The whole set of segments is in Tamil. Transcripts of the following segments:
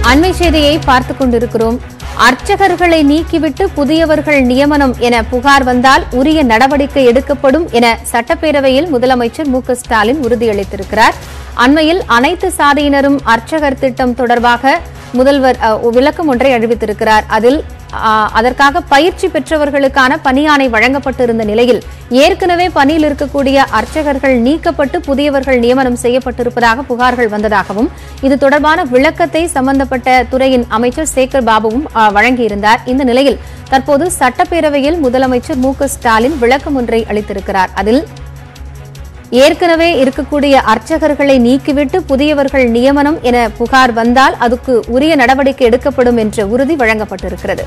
அண்மை செய்தியை பார்த்துக் கொண்டிருக்கிறோம். அர்ச்சகர்களை நீக்கிவிட்டு புதியவர்கள் நியமனம் என புகார் வந்தால் உரிய நடவடிக்கை எடுக்கப்படும் என சட்டப்பேரவையில் முதலமைச்சர் M.K.Stalin உறுதியளித்திருக்கிறார். அண்மையில் அனைத்து சாதியினரும் அர்ச்சகர் திட்டம் தொடர்பாக முதல்வர் விளக்கம் ஒன்றை அறிவித்திருக்கிறார். அதில் அதற்காக பயிற்சி பெற்றவர்களுக்கான பணியாணை வழங்கப்பட்டிருந்த நிலையில் ஏற்கனவே பணியில் இருக்கக்கூடிய அர்ச்சகர்கள் நீக்கப்பட்டு புதியவர்கள் நியமனம் செய்யப்பட்டிருப்பதாக புகார்கள் வந்ததாகவும் இது தொடர்பான விளக்கத்தை சம்பந்தப்பட்ட துறையின் அமைச்சர் சேகர் பாபுவும் வழங்கியிருந்தார். இந்த நிலையில் தற்போது சட்டப்பேரவையில் முதலமைச்சர் M.K.Stalin விளக்கம் ஒன்றை அளித்திருக்கிறார். அதில் ஏற்கனவே இருக்கக்கூடிய அர்ச்சகர்களை நீக்கிவிட்டு புதியவர்கள் நியமனம் என புகார் வந்தால் அதுக்கு உரிய நடவடிக்கை எடுக்கப்படும் என்ற உறுதி வழங்கப்பட்டிருக்கிறது.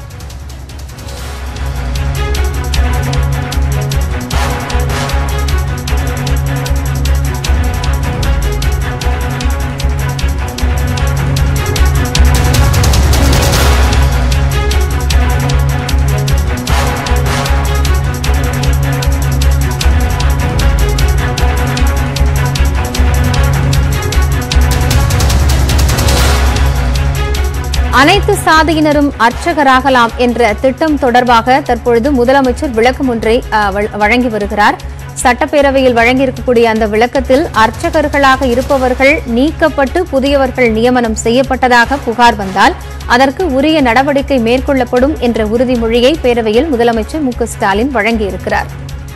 அனைத்து சாதியினரும் அர்ச்சகராகலாம் என்ற திட்டம் தொடர்பாக தற்பொழுது முதலமைச்சர் விளக்கம் ஒன்றை வழங்கி வருகிறார். சட்டப்பேரவையில் வழங்கியிருக்கக்கூடிய அந்த விளக்கத்தில் அர்ச்சகர்களாக இருப்பவர்கள் நீக்கப்பட்டு புதியவர்கள் நியமனம் செய்யப்பட்டதாக புகார் வந்தால் அதற்கு உரிய நடவடிக்கை மேற்கொள்ளப்படும் என்ற உறுதிமொழியை பேரவையில் முதலமைச்சர் M.K.Stalin வழங்கியிருக்கிறார்.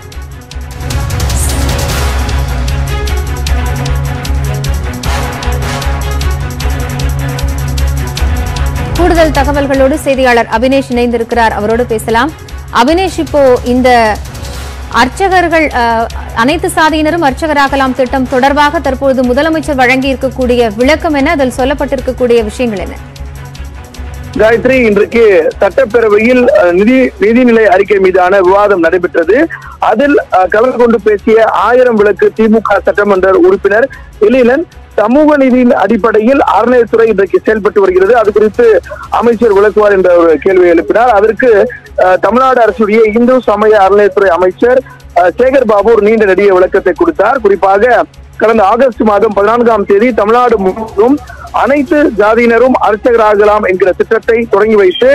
கூடுதல் தகவல்களோடு செய்தியாளர் அபினேஷ் இணைந்திருக்கிறார். அவரோடு பேசலாம். அபினேஷ், இப்போ இந்த அர்ச்சகர்கள் அனைத்து சாதியினரும் அர்ச்சகராகலாம் திட்டம் தொடர்பாக தற்போது முதலமைச்சர் வழங்கி இருக்கக்கூடிய விளக்கம் என்ன? அதில் சொல்லப்பட்டிருக்கக்கூடிய விஷயங்கள் என்ன? காயத்ரி, இன்றைக்கு சட்டப்பேரவையில் நிதிநிலை அறிக்கை மீதான விவாதம் நடைபெற்றது. அதில் கலந்து கொண்டு பேசிய 1000 விளக்கு திமுக சட்டமன்ற உறுப்பினர் எழிலன், சமூக நீதியின் அடிப்படையில் அறநிலையத்துறை இன்றைக்கு செயல்பட்டு வருகிறது, அது குறித்து அமைச்சர் விளக்குவார் என்ற ஒரு கேள்வியை எழுப்பினார். அதற்கு தமிழ்நாடு அரசுடைய இந்து சமய அறநிலையத்துறை அமைச்சர் சேகர் பாபு ஒரு நீண்ட நெடிய விளக்கத்தை கொடுத்தார். குறிப்பாக கடந்த ஆகஸ்ட் மாதம் 14ஆம் தேதி தமிழ்நாடு முழுவதும் அனைத்து ஜாதியினரும் அர்ச்சகராகலாம் என்கிற திட்டத்தை தொடங்கி வைத்து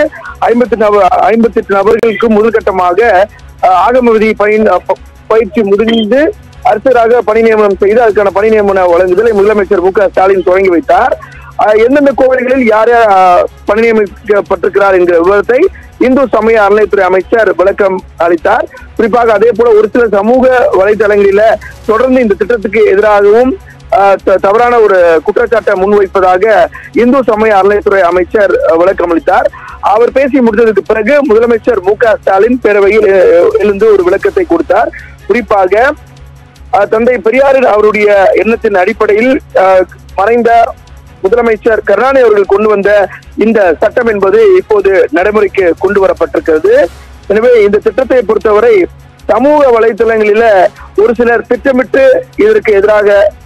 58 நபர்களுக்கு முதல்கட்டமாக ஆகம விதி பயிற்சி முடிந்து அரசராக பணி நியமனம் செய்து அதுக்கான பணி நியமன வழங்குதலை முதலமைச்சர் M.K.Stalin தொடங்கி வைத்தார். எந்தெந்த கோவில்களில் யார் பணி நியமிக்கப்பட்டிருக்கிறார் என்கிற விவரத்தை இந்து சமய அறநிலையத்துறை அமைச்சர் விளக்கம் அளித்தார். குறிப்பாக அதே போல ஒரு சில சமூக வலைதளங்களில தொடர்ந்து இந்த திட்டத்துக்கு எதிராகவும் தவறான ஒரு குற்றச்சாட்டை முன்வைப்பதாக இந்து சமய அறநிலையத்துறை அமைச்சர் விளக்கம் அளித்தார். அவர் பேசி முடித்ததற்கு பிறகு முதலமைச்சர் M.K.Stalin பேரவையில் எழுந்து ஒரு விளக்கத்தை கொடுத்தார். குறிப்பாக தந்தை பெரியாரின் அவருடைய எண்ணத்தின் அடிப்படையில் மறைந்த முதலமைச்சர் கருணாநிதி அவர்கள் கொண்டு வந்த இந்த சட்டம் என்பது இப்போது நடைமுறைக்கு கொண்டு வரப்பட்டிருக்கிறது. எனவே இந்த திட்டத்தை பொறுத்தவரை சமூக வலைதளங்களில ஒரு சிலர் திட்டமிட்டு இதற்கு எதிராக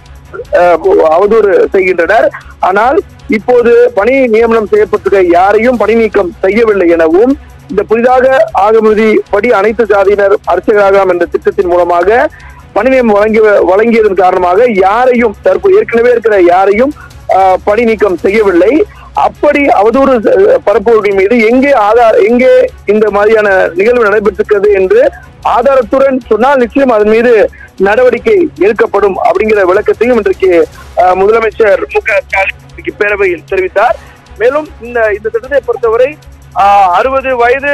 அவதூறு செய்கின்றனர். ஆனால் இப்போது பணி நியமனம் செய்யப்பட்டிருக்க யாரையும் பணி நீக்கம் செய்யவில்லை எனவும் இந்த புதிதாக ஆகமதி படி அனைத்து ஜாதியினர் அர்ச்சகராகலாம் என்ற திட்டத்தின் மூலமாக பணி நியமனம் வழங்கியதன் காரணமாக யாரையும் தற்போது ஏற்கனவே இருக்கிற யாரையும் பணி நீக்கம் செய்யவில்லை. அப்படி அவதூறு பரப்புவர்கள் மீது எங்கே இந்த மாதிரியான நிகழ்வு நடைபெற்றிருக்கிறது என்று ஆதாரத்துடன் சொன்னால் நிச்சயம் அதன் மீது நடவடிக்கை எடுக்கப்படும் அப்படிங்கிற விளக்கத்தையும் இன்றைக்கு முதலமைச்சர் M.K.Stalin பேரவையில் தெரிவித்தார். மேலும் இந்த திட்டத்தை பொறுத்தவரை 60 வயது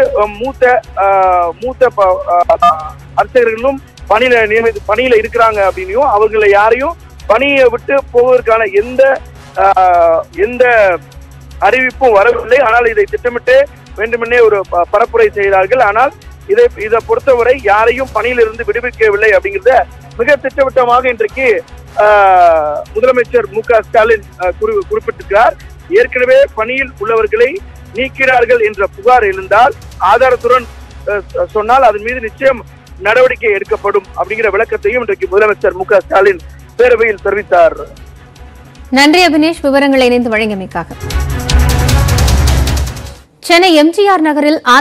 மூத்த அர்ச்சகர்களும் பணியில இருக்கிறாங்க அப்படின்னும் அவர்களை யாரையும் பணியை விட்டு போவதற்கான எந்த அறிவிப்பும் வரவில்லை. ஆனால் இதை திட்டமிட்டு வேண்டுமென்னே ஒரு பரப்புரை செய்தார்கள். ஆனால் இதை பொறுத்தவரை யாரையும் பணியிலிருந்து விடுவிக்கவில்லை அப்படிங்கிறத மிக திட்டவட்டமாக இன்றைக்கு முதலமைச்சர் M.K.Stalin குறிப்பிட்டிருக்கிறார். ஏற்கனவே பணியில் உள்ளவர்களை நீக்கிறார்கள் என்ற புகார் எழுந்தால் ஆதாரத்துடன் சொன்னால் அதன் மீது நிச்சயம் நடவடிக்கை எடுக்கப்படும் அப்படிங்கிற விளக்கத்தையும் இன்றைக்கு முதலமைச்சர் M.K.Stalin பேரவையில் தெரிவித்தார். நன்றி அபினேஷ், விவரங்களை இணைந்து வழங்கியமைக்காக. சென்னை எம்ஜிஆர் நகரில்